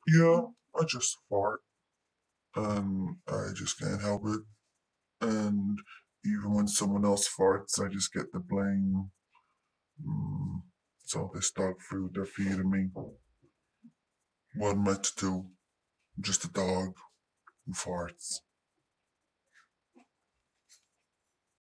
Yeah, I just fart, and I just can't help it. And even when someone else farts, I just get the blame. Mm, it's all this dog food they're feeding me. What am I to do? I'm just a dog who farts.